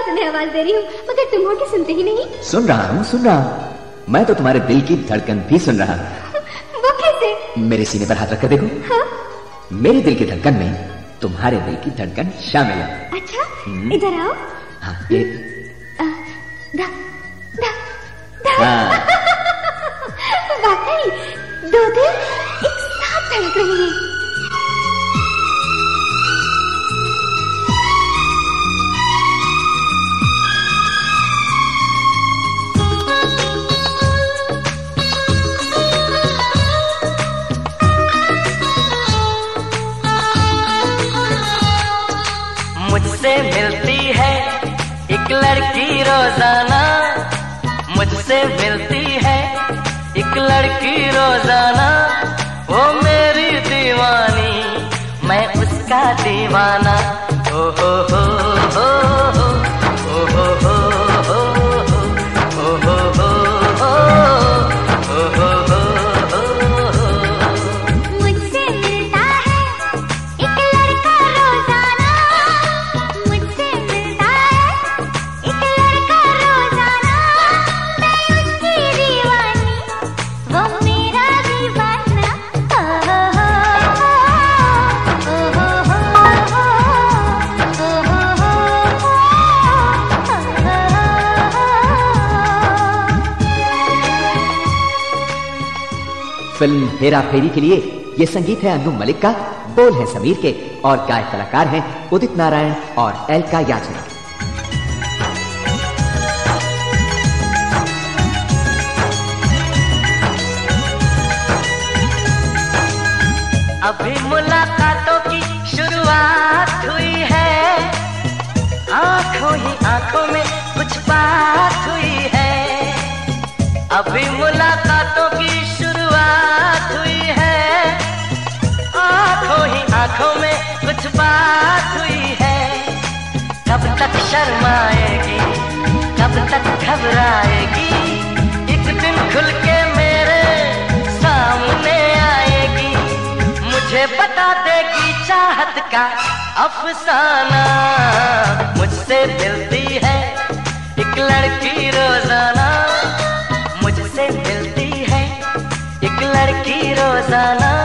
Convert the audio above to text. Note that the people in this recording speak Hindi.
तुम्हें आवाज दे रही हूँ, मगर तुम हो कि सुनते ही नहीं। सुन रहा हूँ, सुन रहा हूँ। मैं तो तुम्हारे दिल की धड़कन भी सुन रहा हूँ। वो कैसे? मेरे सीने पर हाथ रखकर देखो। हाँ? मेरे दिल की धड़कन में तुम्हारे दिल की धड़कन शामिल है। अच्छा, इधर आओ। हाँ, ये धा, धा, धा। हाँ। वाकई दो दिल एक साथ धड़क रहे हैं। मुझसे मिलती है एक लड़की रोजाना, मुझसे मिलती है एक लड़की रोजाना। वो मेरी दीवानी, मैं उसका दीवाना। ओ हो हो हो हो, ओ हो हो हो हो, ओ हो हो हो, ओ हो हो हो। मुझसे मिलता है एक लड़का रोजाना, मुझसे मिलता है एक लड़का रोजाना। मैं उसकी दीवानी, वो मेरा दीवाना। ओ हो हो हो, ओ हो हो हो, ओ हो हो हो, फिल्म हेरा फेरी के लिए ये संगीत है अन्नू मलिक का, बोल है समीर के और गायक कलाकार हैं उदित नारायण और एलका याचना। अभी मुलाकातों की शुरुआत हुई है, आंखों ही आंखों में कुछ बात हुई है। अभी मुलाकातों की शुरुआत हुई है, आंखों ही आंखों में कुछ बात हुई है। कब तक शर्माएगी, कब तक घबराएगी, एक दिन खुल के मेरे सामने आएगी। मुझे बता देगी चाहत का अफसाना। मुझसे मिलती है एक लड़की रोजाना, मुझसे मिलती है एक लड़की रोजाना।